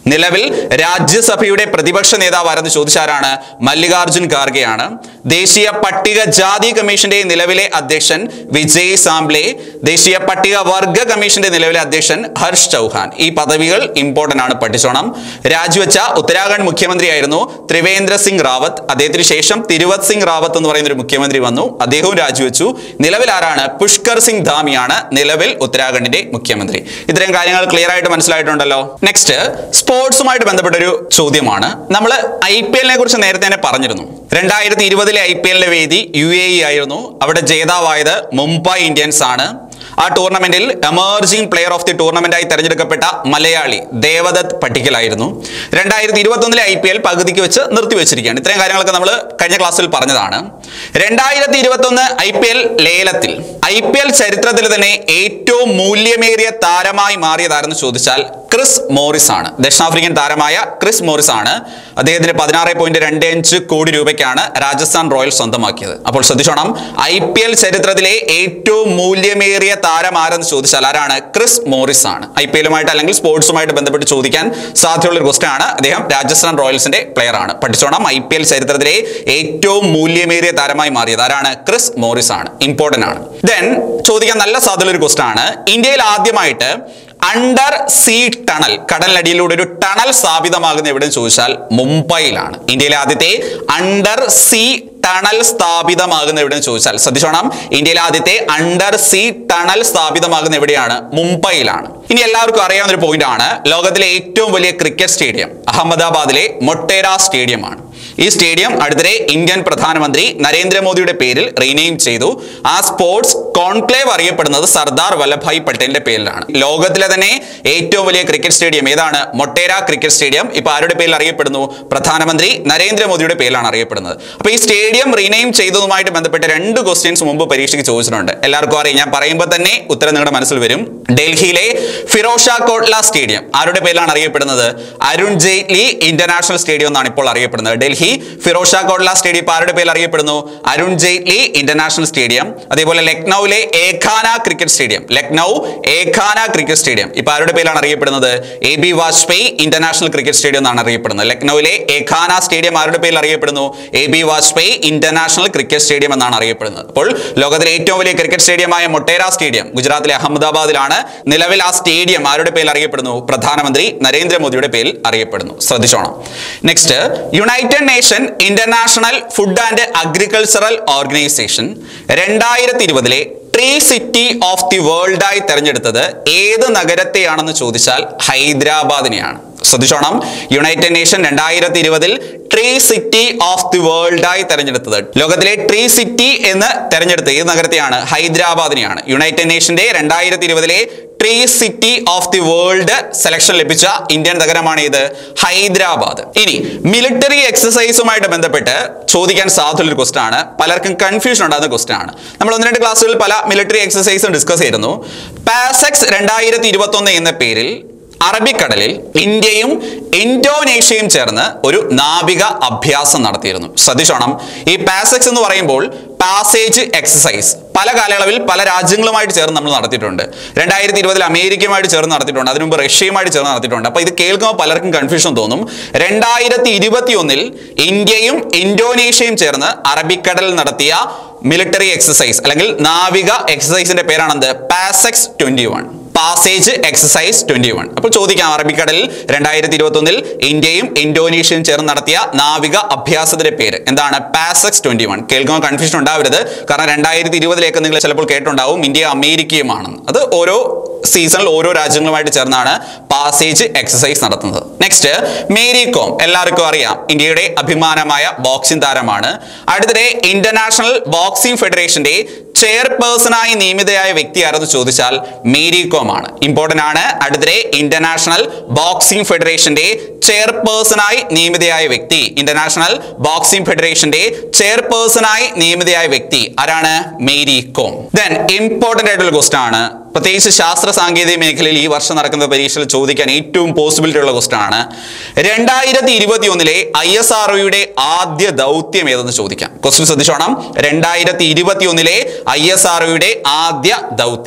നിലവിൽ രാജ്യസഭയുടെ പ്രതിപക്ഷ നേതാവ് ആരെന്ന് ചോദിച്ചാരാണ്? മല്ലികാർജുൻ ഖാർഗെയാണ്. ദേശീയ പട്ടികജാതി കമ്മീഷന്റെ നിലവിലെ അധ്യക്ഷൻ വിജയ് സാംബ്ലെ. ദേശീയ പട്ടിക വർഗ കമ്മീഷന്റെ നിലവിലെ അധ്യക്ഷൻ ഹർഷ് ചൗഹാൻ. ഈ പദവികൾ ഇമ്പോർട്ടന്റ് ആണ്, പഠിച്ചോണം. രാജിവെച്ച ഉത്തരാഖണ്ഡ് മുഖ്യമന്ത്രിയായിരുന്നു ത്രിവേന്ദ്ര സിംഗ് റാവത്ത്. അദ്ദേഹത്തിന് ശേഷം തിരുവത് സിംഗ് റാവത്ത് എന്ന് പറയുന്ന ഒരു മുഖ്യമന്ത്രി വന്നു, അദ്ദേഹവും രാജിവെച്ചു. നിലവിൽ ആരാണ്? പുഷ്കർ സിംഗ് ധാമിയാണ് നിലവിൽ ഉത്തരാഖണ്ഡിന്റെ മുഖ്യമന്ത്രി. ഇത്രയും കാര്യങ്ങൾ ക്ലിയർ ആയിട്ട് മനസ്സിലായിട്ടുണ്ടല്ലോ. നെക്സ്റ്റ് സ്പോർട്സുമായിട്ട് ബന്ധപ്പെട്ട ഒരു ചോദ്യമാണ്. നമ്മൾ ഐ പി എല്ലിനെ കുറിച്ച് നേരത്തെ തന്നെ പറഞ്ഞിരുന്നു. രണ്ടായിരത്തി ഇരുപതിലെ ഐ പി എല്ലിന്റെ വേദി യു എ ഇ ആയിരുന്നു. അവിടെ ജേതാവായത് മുംബൈ ഇന്ത്യൻസ് ആണ്. ആ ടൂർണമെന്റിൽ എമർജിംഗ് പ്ലെയർ ഓഫ് ദി ടൂർണമെന്റായി തെരഞ്ഞെടുക്കപ്പെട്ട മലയാളി ദേവദത്ത് പട്ടിക്കലായിരുന്നു. രണ്ടായിരത്തി ഇരുപത്തി ഒന്നിലെ ഐ പി എൽ പകുതിക്ക് വെച്ച് നിർത്തിവെച്ചിരിക്കുകയാണ്. ഇത്രയും കാര്യങ്ങളൊക്കെ നമ്മൾ കഴിഞ്ഞ ക്ലാസ്സിൽ പറഞ്ഞതാണ്. രണ്ടായിരത്തി ഇരുപത്തി ഒന്ന് ഐ പി എൽ ലേലത്തിൽ ഐ പി എൽ ചരിത്രത്തിൽ തന്നെ ഏറ്റവും മൂല്യമേറിയ താരമായി മാറിയതാരെന്ന് ചോദിച്ചാൽ ക്രിസ് മോറിസ് ആണ്. ദക്ഷിണാഫ്രിക്കൻ താരമായ ക്രിസ് മോറിസ് ആണ്. അദ്ദേഹത്തിന് പതിനാറ് പോയിന്റ് രണ്ട് അഞ്ച് കോടി രൂപയ്ക്കാണ് രാജസ്ഥാൻ റോയൽസ് സ്വന്തമാക്കിയത്. അപ്പോൾ ശ്രദ്ധിച്ചോണം, ഐ പി എൽ ചരിത്രത്തിലെ ഏറ്റവും മൂല്യമേറിയ താരം ആരെന്ന് ചോദിച്ചാൽ ആരാണ്? ക്രിസ് മോറിസ് ആണ്. ഐ പി എല്ലുമായിട്ട് അല്ലെങ്കിൽ സ്പോർട്സുമായിട്ട് ബന്ധപ്പെട്ട് ചോദിക്കാൻ സാധ്യതയുള്ള ഒരു ക്വസ്റ്റൻ ആണ്. അദ്ദേഹം രാജസ്ഥാൻ റോയൽസിന്റെ പ്ലെയർ ആണ്. പഠിച്ചോണം, ഐ പി എൽ ചരിത്രത്തിലെ ഏറ്റവും മൂല്യമേറിയ താരമായി മാറിയത് ആരാണ്? ക്രിസ് മോറിസ് ആണ്. ഇമ്പോർട്ടന്റ് ആണ്. ദെൻ ചോദിക്കാൻ നല്ല സാധ്യതയുള്ള ഒരു ക്വസ്റ്റൻ ആണ്. ഇന്ത്യയിൽ ആദ്യമായിട്ട് അണ്ടർ സീ ടണൽ, കടലിനടിയിലൂടെ ഒരു ടണൽ സ്ഥാപിതമാകുന്ന എവിടെയെന്ന് ചോദിച്ചാൽ മുംബൈയിലാണ്. ഇന്ത്യയിലെ ആദ്യത്തെ അണ്ടർ സീ ടണൽ സ്ഥാപിതമാകുന്ന എവിടെയെന്ന് ചോദിച്ചാൽ ശ്രദ്ധിച്ചോണം, ഇന്ത്യയിലെ ആദ്യത്തെ അണ്ടർ സീ ടണൽ സ്ഥാപിതമാകുന്ന എവിടെയാണ്? മുംബൈയിലാണ്. ഇനി എല്ലാവർക്കും അറിയാവുന്ന ഒരു പോയിന്റ് ആണ്, ലോകത്തിലെ ഏറ്റവും വലിയ ക്രിക്കറ്റ് സ്റ്റേഡിയം അഹമ്മദാബാദിലെ മൊട്ടേര സ്റ്റേഡിയം ആണ്. ഈ സ്റ്റേഡിയം അടുത്തിടെ ഇന്ത്യൻ പ്രധാനമന്ത്രി നരേന്ദ്രമോദിയുടെ പേരിൽ റീനെയിം ചെയ്തു. ആ സ്പോർട്സ് കോൺക്ലേവ് അറിയപ്പെടുന്നത് സർദാർ വല്ലഭായ് പട്ടേലിന്റെ പേരിലാണ്. ലോകത്തിലെ തന്നെ ഏറ്റവും വലിയ ക്രിക്കറ്റ് സ്റ്റേഡിയം ഏതാണ്? Motera cricket stadium. ഇപ്പൊ ആരുടെ പേരിൽ അറിയപ്പെടുന്നു? പ്രധാനമന്ത്രി നരേന്ദ്രമോദിയുടെ പേരിലാണ് അറിയപ്പെടുന്നത്. അപ്പൊ ഈ സ്റ്റേഡിയം റീനെയിം ചെയ്തതുമായിട്ട് ബന്ധപ്പെട്ട് രണ്ട് ക്വസ്റ്റ്യൻസ് മുമ്പ് പരീക്ഷയ്ക്ക് ചോദിച്ചിട്ടുണ്ട്. എല്ലാവർക്കും അറിയാം, ഞാൻ പറയുമ്പോൾ തന്നെ ഉത്തരം നിങ്ങളുടെ മനസ്സിൽ വരും. ഡൽഹിയിലെ ഫിറോസ് ഷാ കോട്ട്ല സ്റ്റേഡിയം ആരുടെ പേരിലാണ് അറിയപ്പെടുന്നത്? അരുൺ ജെയ്റ്റ്ലി ഇന്റർനാഷണൽ സ്റ്റേഡിയം എന്നാണ് ഇപ്പോൾ അറിയപ്പെടുന്നത്. ഡൽഹി ഫിറോസ് ഷാ കോട്ട്ല സ്റ്റേഡിയം ഇപ്പോൾ ആരുടെ പേരിൽ അറിയപ്പെടുന്നു? Arun Jaitley international stadium. അതേപോലെ ലക്നൌവിലെ Ekana cricket stadium, Lucknow Ekana cricket stadium ഇപ്പോൾ ആരുടെ പേരിലാണ് അറിയപ്പെടുന്നത്? A B Vajpayee international cricket stadium എന്നാണ് അറിയപ്പെടുന്നത്. ലക്നൌവിലെ ഏഖാന സ്റ്റേഡിയം ആരുടെ പേരിൽ അറിയപ്പെടുന്നു? A B Vajpayee international cricket stadium എന്നാണ് അറിയപ്പെടുന്നത്. അപ്പോൾ ലോകത്തിലെ ഏറ്റവും വലിയ ക്രിക്കറ്റ് സ്റ്റേഡിയമായ മൊട്ടേര സ്റ്റേഡിയം ഗുജറാത്തിലെ അഹമ്മദാബാദിലാണ്. നിലവിൽ ആ സ്റ്റേഡിയം ആരുടെ പേരിൽ അറിയപ്പെടുന്നു? പ്രധാനമന്ത്രി നരേന്ദ്രമോദിയുടെ പേരിൽ അറിയപ്പെടുന്നു. ശ്രദ്ധിച്ചോണം. Next, United Nation international food and agricultural organisation രണ്ടായിരത്തി ഇരുപതിലെ tree city of the world ആയി തെരഞ്ഞെടുത്തത് ഏത് നഗരത്തെയാണെന്ന് ചോദിച്ചാൽ ഹൈദരാബാദിനെയാണ്. ശ്രദ്ധിച്ചോണം, യുണൈറ്റഡ് നേഷൻ രണ്ടായിരത്തി ഇരുപതിൽ tree city of the world ആയി തെരഞ്ഞെടുത്തത്, ലോകത്തിലെ ട്രീ സിറ്റി എന്ന് തെരഞ്ഞെടുത്ത ഏത് നഗരത്തെയാണ്? ഹൈദരാബാദിനെയാണ്. യുണൈറ്റഡ് നേഷന്റെ രണ്ടായിരത്തി ഇരുപതിലെ tree city of the world selection ലഭിച്ച ഇന്ത്യൻ നഗരമാണ് ഇത്, ഹൈദരാബാദ്. ഇനി മിലിറ്ററി എക്സസൈസുമായിട്ട് ബന്ധപ്പെട്ട് ചോദിക്കാൻ സാധ്യതയുള്ള ഒരു ക്വസ്റ്റൻ ആണ്. പലർക്കും കൺഫ്യൂഷൻ ഉണ്ടാകുന്ന ക്വസ്റ്റൻ ആണ്. നമ്മൾ ഒന്ന് രണ്ട് ക്ലാസ്സുകളിൽ പല മിലിറ്ററി എക്സസൈസും ഡിസ്കസ് ചെയ്തിരുന്നു. പാസെക്സ് രണ്ടായിരത്തി ഇരുപത്തി ഒന്ന് എന്ന പേരിൽ അറബിക്കടലിൽ ഇന്ത്യയും ഇന്തോനേഷ്യയും ചേർന്ന് ഒരു നാവിക അഭ്യാസം നടത്തിയിരുന്നു. ശ്രദ്ധിച്ചോണം, ഈ പാസെക്സ് എന്ന് പറയുമ്പോൾ പാസേജ് എക്സസൈസ് പല കാലയളവിൽ പല രാജ്യങ്ങളുമായിട്ട് ചേർന്ന് നമ്മൾ നടത്തിയിട്ടുണ്ട്. രണ്ടായിരത്തി ഇരുപതിൽ അമേരിക്കയുമായിട്ട് ചേർന്ന് നടത്തിയിട്ടുണ്ട്, അതിനു മുമ്പ് റഷ്യയുമായിട്ട് ചേർന്ന് നടത്തിയിട്ടുണ്ട്. അപ്പോൾ ഇത് കേൾക്കുമ്പോൾ പലർക്കും കൺഫ്യൂഷൻ തോന്നും. രണ്ടായിരത്തി ഇരുപത്തി ഒന്നിൽ ഇന്ത്യയും ഇന്തോനേഷ്യയും ചേർന്ന് അറബിക്കടലിൽ നടത്തിയ മിലിറ്ററി എക്സസൈസ് അല്ലെങ്കിൽ നാവിക എക്സസൈസിന്റെ പേരാണെന്ത്? PASSEX twenty one, passage exercise twenty one. അപ്പോൾ ചോദിക്കാം, അറബിക്കടലിൽ രണ്ടായിരത്തി ഇരുപത്തി ഒന്നിൽ ഇന്ത്യയും ഇന്തോനേഷ്യയും ചേർന്ന് നടത്തിയ നാവിക അഭ്യാസത്തിന്റെ പേര് എന്താണ്? PASSEX twenty one. കേൾക്കുമ്പോൾ കൺഫ്യൂഷൻ ഉണ്ടാവരുത്, കാരണം രണ്ടായിരത്തി ഇരുപതിലേക്ക് നിങ്ങൾ ചിലപ്പോൾ കേട്ടിട്ടുണ്ടാവും ഇന്ത്യ അമേരിക്കയുമാണെന്ന്. അത് ഓരോ സീസണിൽ ഓരോ രാജ്യങ്ങളുമായിട്ട് ചേർന്നാണ് പാസേജ് എക്സസൈസ് നടത്തുന്നത്. നെക്സ്റ്റ്, മേരി കോം എല്ലാവർക്കും അറിയാം, ഇന്ത്യയുടെ അഭിമാനമായ ബോക്സിംഗ് താരമാണ്. അടുത്തിടെ ഇന്റർനാഷണൽ ബോക്സിംഗ് ഫെഡറേഷന്റെ ചെയർപേഴ്സണായി നിയമിതയായ വ്യക്തി ആരെന്ന് ചോദിച്ചാൽ മേരി കോം ആണ്. ഇമ്പോർട്ടന്റ് ആണ്. അടുത്തിടെ ഇന്റർനാഷണൽ ബോക്സിംഗ് ഫെഡറേഷന്റെ ചെയർപേഴ്സണായി നിയമിതയായ വ്യക്തി, ഇന്റർനാഷണൽ ബോക്സിംഗ് ഫെഡറേഷന്റെ ചെയർപേഴ്സണായി നിയമിതയായ വ്യക്തി ആരാണ്? മേരി കോം. ദെൻ ഇമ്പോർട്ടന്റ് ആയിട്ടുള്ള ക്വസ്റ്റൻ ആണ്, പ്രത്യേകിച്ച് ശാസ്ത്ര സാങ്കേതിക മേഖലയിൽ ഈ വർഷം നടക്കുന്ന പരീക്ഷയിൽ ചോദിക്കാൻ ഏറ്റവും പോസിബിലിറ്റി ഉള്ള ക്വസ്റ്റൻ ആണ്. രണ്ടായിരത്തി ഇരുപത്തി ഒന്നിലെ ഐ എസ് ആർ ഒയുടെ ആദ്യ ദൗത്യം ഏതെന്ന് ചോദിക്കാം. ക്വസ്റ്റൻ ശ്രദ്ധിച്ചോണം. രണ്ടായിരത്തി ഇരുപത്തി ഒന്നിലെ ഐ എസ് ആർ ഒയുടെ ആദ്യ ദൗത്യം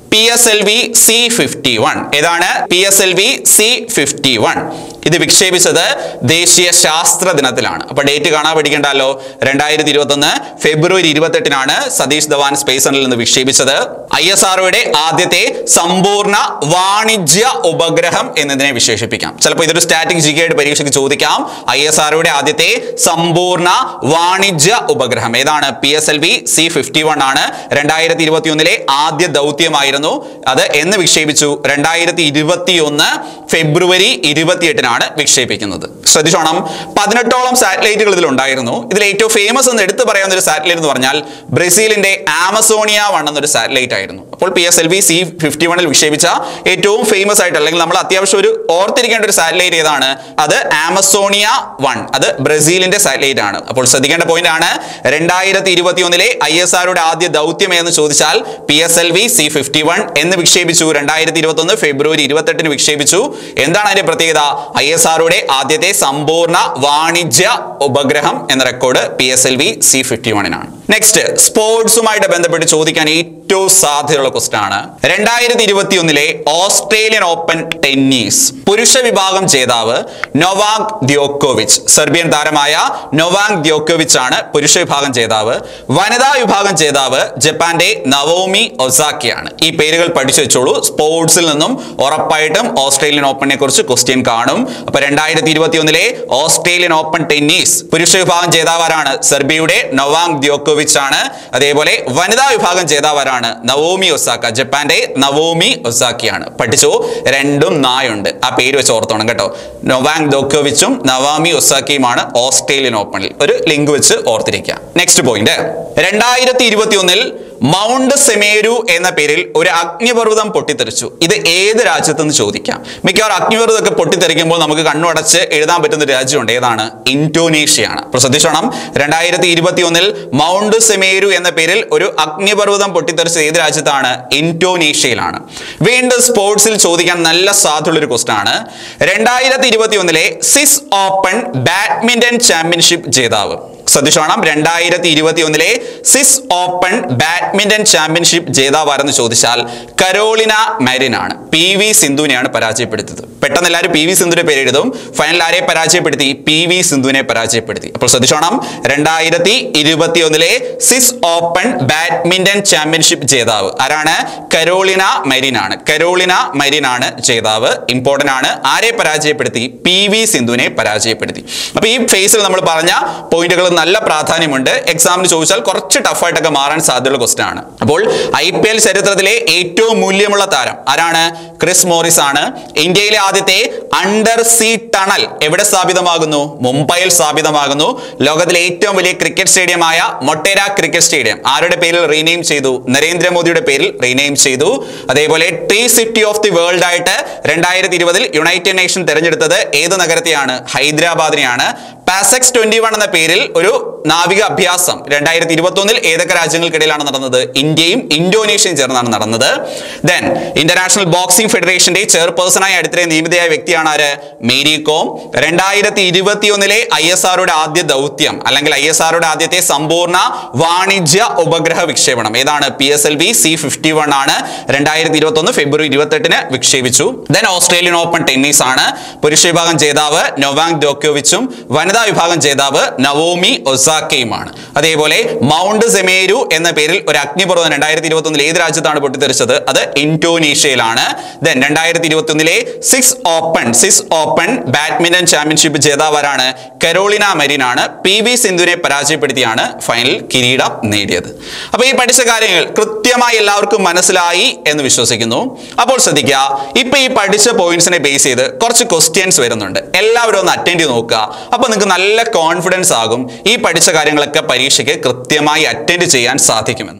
P S L V C fifty one. ഏതാണ് P S L V C fifty one? ഇത് വിക്ഷേപിച്ചത് ദേശീയ ശാസ്ത്ര ദിനത്തിലാണ്. അപ്പൊ ഡേറ്റ് കാണാൻ പഠിക്കണ്ടല്ലോ. രണ്ടായിരത്തി ഇരുപത്തി ഒന്ന് ഫെബ്രുവരി ഇരുപത്തെട്ടിനാണ് സതീഷ് ധവാൻ സ്പേസ് സെന്ററിൽ നിന്ന് വിക്ഷേപിച്ചത്. ഐ എസ് ആർഒയുടെ ആദ്യത്തെ സമ്പൂർണ്ണ വാണിജ്യ ഉപഗ്രഹം എന്നതിനെ വിശേഷിപ്പിക്കാം. ചിലപ്പോൾ ഇതൊരു സ്റ്റാറ്റിക് ജി കെ ആയിട്ട് പരീക്ഷയ്ക്ക് ചോദിക്കാം. ഐ എസ് ആർഒയുടെ ആദ്യത്തെ സമ്പൂർണ്ണ വാണിജ്യ ഉപഗ്രഹം ഏതാണ്? P S L V C fifty one ആണ്. രണ്ടായിരത്തി ഇരുപത്തി ഒന്നിലെ ആദ്യ ദൗത്യമായിരുന്നു അത്. എന്ന് വിക്ഷേപിച്ചു? രണ്ടായിരത്തി ഇരുപത്തി ഒന്ന് ഫെബ്രുവരി ഇരുപത്തിയെട്ടിനാണ് വിക്ഷേപിക്കുന്നത്. ശ്രദ്ധിച്ചോണം, പതിനെട്ടോളം സാറ്റലൈറ്റുകൾ ഇതിൽ ഉണ്ടായിരുന്നു. ഇതിൽ ഏറ്റവും ഫേമസ് എന്ന് എടുത്തു പറയാവുന്ന ഒരു സാറ്റലൈറ്റ് എന്ന് പറഞ്ഞാൽ ബ്രസീലിന്റെ ആമസോണിയ വൺ എന്നൊരു സാറ്റലൈറ്റ് ആയിരുന്നു. അപ്പോൾ P S L V C fifty വണ്ണിൽ വിക്ഷേപിച്ച ഏറ്റവും ഫേമസ് ആയിട്ട് അല്ലെങ്കിൽ നമ്മൾ അത്യാവശ്യം ഒരു ഓർത്തിരിക്കേണ്ട ഒരു സാറ്റലൈറ്റ് ഏതാണ്? അത് ആമസോണിയ വൺ. അത് ബ്രസീലിന്റെ സാറ്റലൈറ്റ് ആണ്. അപ്പോൾ ശ്രദ്ധിക്കേണ്ട പോയിന്റ് ആണ്, രണ്ടായിരത്തി ഇരുപത്തി ഒന്നിലെ ഐ എസ് ആറുടെ ആദ്യ ദൗത്യം എന്ന് ചോദിച്ചാൽ P S L V C fifty one എന്ന് വിക്ഷേപിച്ചു. രണ്ടായിരത്തി ഇരുപത്തി ഒന്ന് ഫെബ്രുവരി ഇരുപത്തെട്ടിന് വിക്ഷേപിച്ചു. എന്താണ് അതിന്റെ പ്രത്യേകത? ഐ എസ് ആറുടെ ആദ്യത്തെ സമ്പൂർണ്ണ വാണിജ്യ ഉപഗ്രഹം എന്ന record P S L V C fifty വണ്ണിനാണ്. നെക്സ്റ്റ്, സ്പോർട്സുമായിട്ട് ബന്ധപ്പെട്ട് ചോദിക്കാൻ ഏറ്റവും സാധ്യതയുള്ള ക്വസ്റ്റ്യൻ ആണ്. രണ്ടായിരത്തി ഇരുപത്തി ഒന്നിലെ ഓസ്ട്രേലിയൻ ഓപ്പൺ ടെന്നീസ് പുരുഷ വിഭാഗം ജേതാവ് നൊവാക് ദ്യോക്കോവിച്ച്. സെർബിയൻ താരമായ നൊവാക് ദ്യോക്കോവിച്ച് ആണ് പുരുഷ വിഭാഗം ജേതാവ്. വനിതാ വിഭാഗം ജേതാവ് ജപ്പാന്റെ നവോമി ഒസാക്കിയാണ്. ഈ പേരുകൾ പഠിച്ചു വെച്ചോളൂ. സ്പോർട്സിൽ നിന്നും ഉറപ്പായിട്ടും ഓസ്ട്രേലിയൻ ഓപ്പണിനെ കുറിച്ച് ക്വസ്റ്റ്യൻ കാണും. അപ്പൊ രണ്ടായിരത്തി ഇരുപത്തി ഒന്നിലെ ഓസ്ട്രേലിയൻ ഓപ്പൺ ടെന്നീസ് പുരുഷ വിഭാഗം ജേതാവാരാണ്? സെർബിയയുടെ നൊവാക് ദ്യോക്കോവിച്ച് ആണ്. അതേപോലെ വനിതാ വിഭാഗം ജേതാവാരാണ്? നവോമി ഒസാക്ക, ജപ്പാന്റെ നവോമി ഒസാക്കിയാണ്. പഠിച്ചോ, രണ്ടും നായുണ്ട്. ആ പേര് വെച്ച് ഓർത്തോണം കേട്ടോ. നൊവാക് ദ്യോക്കോവിച്ചും നവോമി ഒസാക്കിയുമാണ് ഓസ്ട്രേലിയൻ ഓപ്പണിൽ. ഒരു ലിങ്ക് വെച്ച് ഓർത്തിരിക്കുക. നെക്സ്റ്റ് പോയിന്റ്, രണ്ടായിരത്തി ഇരുപത്തി ഒന്നിൽ മൗണ്ട് സെമേരു എന്ന പേരിൽ ഒരു അഗ്നിപർവ്വതം പൊട്ടിത്തെറിച്ചു. ഇത് ഏത് രാജ്യത്തെന്ന് ചോദിക്കാം. മിക്കവാറും അഗ്നിപർവ്വതമൊക്കെ പൊട്ടിത്തെറിക്കുമ്പോൾ നമുക്ക് കണ്ണുടച്ച് എഴുതാൻ പറ്റുന്ന ഒരു രാജ്യമുണ്ട്. ഏതാണ്? ഇന്തോനേഷ്യയാണ്. അപ്പോൾ ശ്രദ്ധിച്ചോണം, രണ്ടായിരത്തി ഇരുപത്തി ഒന്നിൽ മൗണ്ട് സെമേരു എന്ന പേരിൽ ഒരു അഗ്നിപർവ്വതം പൊട്ടിത്തെറിച്ചത് ഏത് രാജ്യത്താണ്? ഇന്തോനേഷ്യയിലാണ്. വീണ്ടും സ്പോർട്സിൽ ചോദിക്കാൻ നല്ല സാധ്യതയുള്ള ഒരു ക്വസ്റ്റ്യൻ ആണ്. രണ്ടായിരത്തി ഇരുപത്തി ഒന്നിലെ സ്വിസ് ഓപ്പൺ ബാഡ്മിന്റൺ ചാമ്പ്യൻഷിപ്പ് ജേതാവ്. ശ്രദ്ധിച്ചോണം, രണ്ടായിരത്തി ഇരുപത്തി ഒന്നിലെ സ്വിസ് ഓപ്പൺ ബാഡ്മിന്റൺ ചാമ്പ്യൻഷിപ്പ് ജേതാവാരെന്ന് ചോദിച്ചാൽ കരോളിന മരിൻ ആണ്. പി വി സിന്ധുവിനെയാണ് പരാജയപ്പെടുത്തിയത്. പെട്ടെന്ന് എല്ലാവരും പി വി സിന്ധുവിന്റെ പേര് എഴുതും. ഫൈനൽ ആരെ പരാജയപ്പെടുത്തി? പി വി സിന്ധുവിനെ പരാജയപ്പെടുത്തി. അപ്പോൾ ശ്രദ്ധിച്ചോണം, രണ്ടായിരത്തി ഇരുപത്തി ഒന്നിലെ സ്വിസ് ഓപ്പൺ ബാഡ്മിന്റൺ ചാമ്പ്യൻഷിപ്പ് ജേതാവ് ആരാണ്? കരോളിന മരിൻ ആണ്. കരോളിന മരിൻ ആണ് ജേതാവ്. ഇമ്പോർട്ടന്റ് ആണ്. ആരെ പരാജയപ്പെടുത്തി? പി വി സിന്ധുവിനെ പരാജയപ്പെടുത്തി. അപ്പൊ ഈ ഫേസിൽ നമ്മൾ പറഞ്ഞ പോയിന്റുകൾ നല്ല പ്രാധാന്യമുണ്ട്. എക്സാമിന് ചോദിച്ചാൽ കുറച്ച് ടഫായിട്ടൊക്കെ മാറാൻ സാധ്യതയുള്ള ക്വസ്റ്റ്യൻ ആണ്. അപ്പോൾ ഐ പി എൽ ചരിത്രത്തിലെ ഏറ്റവും മൂല്യമുള്ള താരം ആരാണ്? ക്രിസ് മോറിസ് ആണ്. ഇന്ത്യയിലെ ആദ്യത്തെ അണ്ടർ സീ ടണൽ എവിടെ സ്ഥാപിതമാകുന്നു? മുംബൈയിൽ സ്ഥാപിതമാകുന്നു. ലോകത്തിലെ ഏറ്റവും വലിയ ക്രിക്കറ്റ് സ്റ്റേഡിയമായ മൊട്ടേര ക്രിക്കറ്റ് സ്റ്റേഡിയം ആരുടെ പേരിൽ റീനെയിം ചെയ്തു? നരേന്ദ്രമോദിയുടെ പേരിൽ റീനെയിം ചെയ്തു. അതേപോലെ tree city of the world ആയിട്ട് രണ്ടായിരത്തി ഇരുപതിൽ യുണൈറ്റഡ് നേഷൻ തെരഞ്ഞെടുത്തത് ഏത് നഗരത്തെയാണ്? ഹൈദരാബാദിനെയാണ്. പാസെക്സ് ട്വന്റി വൺ എന്ന പേരിൽ ഒരു നാവിക അഭ്യാസം രണ്ടായിരത്തി ഇരുപത്തി ഒന്നിൽ ഏതൊക്കെ രാജ്യങ്ങൾക്കിടയിലാണ് നടന്നത്? ഇന്ത്യയും ഇന്തോനേഷ്യയും ചേർന്നാണ് നടന്നത്. ദെൻ ഇന്റർനാഷണൽ ബോക്സിംഗ് ഫെഡറേഷന്റെ ചെയർപേഴ്സണായി അടുത്തിടെ നിയമിതയായ വ്യക്തിയാണ് ആര്? മേരി കോം. രണ്ടായിരത്തി ഇരുപത്തി ഒന്നിലെ ഐ എസ് ആറുടെ ആദ്യ ദൗത്യം അല്ലെങ്കിൽ ഐ എസ് ആറുടെ ആദ്യത്തെ സമ്പൂർണ്ണ വാണിജ്യ ഉപഗ്രഹ വിക്ഷേപണം ഏതാണ്? P S L V C fifty one ആണ്. രണ്ടായിരത്തി ഇരുപത്തി ഒന്ന് ഫെബ്രുവരി ഇരുപത്തെട്ടിന് വിക്ഷേപിച്ചു. ദെൻ ഓസ്ട്രേലിയൻ ഓപ്പൺ ടെന്നീസ് ആണ്. പുരുഷ വിഭാഗം ജേതാവ് നൊവാക് ദ്യോക്കോവിച്ചും വനിതാ വിഭാഗം ജേതാവ് നവോമി ഒസാക്കയുമാണ്. അതേപോലെ മൗണ്ട് സെമേരു എന്ന പേരിൽ ഒരു അഗ്നിപർവ്വതം രണ്ടായിരത്തി ഇരുപത്തി ഒന്നിൽ ഏത് രാജ്യത്താണ് പൊട്ടിത്തെറിച്ചത്? അത് ഇന്തോനേഷ്യയിലാണ്. ദെൻ രണ്ടായിരത്തി ഇരുപത്തി ഒന്നിലെ six open six open badminton championship ജേതാവാരാണ്? കരോളിന മരിൻ ആണ്. പി വി സിന്ധുവിനെ പരാജയപ്പെടുത്തിയാണ് ഫൈനൽ കിരീടം നേടിയത്. അപ്പൊ ഈ പഠിച്ച കാര്യങ്ങൾ കൃത്യമായി എല്ലാവർക്കും മനസ്സിലായി എന്ന് വിശ്വസിക്കുന്നു. അപ്പോൾ ശ്രദ്ധിക്കുക, ഇപ്പൊ ഈ പഠിച്ച പോയിന്റ്സിനെ ബേസ് ചെയ്ത് കുറച്ച് ക്വസ്റ്റ്യൻസ് വരുന്നുണ്ട്. എല്ലാവരും ഒന്ന് അറ്റൻഡ് ചെയ്ത് നോക്കുക. അപ്പൊ നിങ്ങൾക്ക് നല്ല കോൺഫിഡൻസ് ആകും ഈ പഠിച്ച കാര്യങ്ങളൊക്കെ പരീക്ഷയ്ക്ക് കൃത്യമായി അറ്റൻഡ് ചെയ്യാൻ സാധിക്കുമെന്ന്.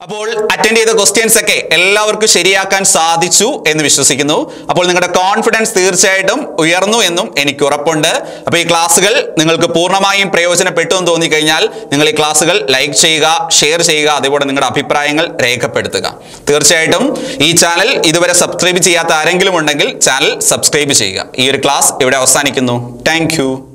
അപ്പോൾ അറ്റൻഡ് ചെയ്ത ക്വസ്റ്റ്യൻസ് ഒക്കെ എല്ലാവർക്കും ശരിയാക്കാൻ സാധിച്ചു എന്ന് വിശ്വസിക്കുന്നു. അപ്പോൾ നിങ്ങളുടെ കോൺഫിഡൻസ് തീർച്ചയായിട്ടും ഉയർന്നു എന്നും എനിക്ക് ഉറപ്പുണ്ട്. അപ്പോൾ ഈ ക്ലാസ്സുകൾ നിങ്ങൾക്ക് പൂർണ്ണമായും പ്രയോജനപ്പെട്ടു എന്ന് തോന്നിക്കഴിഞ്ഞാൽ നിങ്ങൾ ഈ ക്ലാസ്സുകൾ ലൈക്ക് ചെയ്യുക, ഷെയർ ചെയ്യുക, അതേപോലെ നിങ്ങളുടെ അഭിപ്രായങ്ങൾ രേഖപ്പെടുത്തുക. തീർച്ചയായിട്ടും ഈ ചാനൽ ഇതുവരെ സബ്സ്ക്രൈബ് ചെയ്യാത്ത ആരെങ്കിലും ഉണ്ടെങ്കിൽ ചാനൽ സബ്സ്ക്രൈബ് ചെയ്യുക. ഈ ഒരു ക്ലാസ് ഇവിടെ അവസാനിക്കുന്നു. താങ്ക്